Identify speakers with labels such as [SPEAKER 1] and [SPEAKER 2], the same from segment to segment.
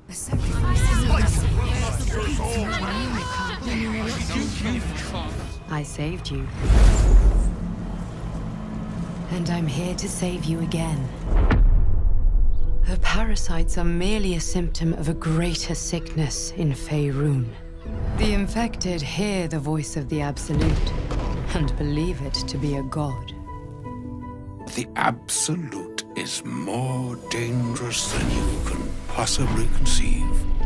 [SPEAKER 1] The sacrifice is I saved you. And I'm here to save you again. The parasites are merely a symptom of a greater sickness in Faerun. The infected hear the voice of the Absolute and believe it to be a god.
[SPEAKER 2] The Absolute is more dangerous than you can possibly conceive.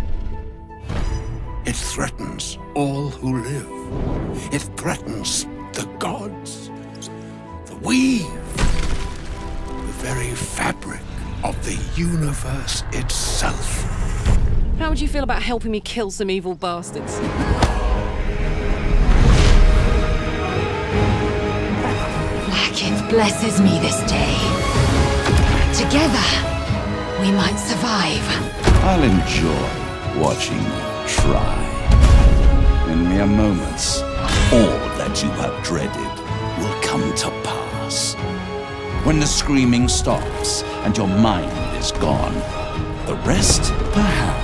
[SPEAKER 2] It threatens all who live. It threatens the gods, the weave, the very fabric of the universe itself.
[SPEAKER 3] How would you feel about helping me kill some evil bastards?
[SPEAKER 1] Blackith blesses me this day. Together, we might survive.
[SPEAKER 4] I'll enjoy watching you try. In mere moments, all that you have dreaded will come to pass. When the screaming stops and your mind is gone, the rest, perhaps,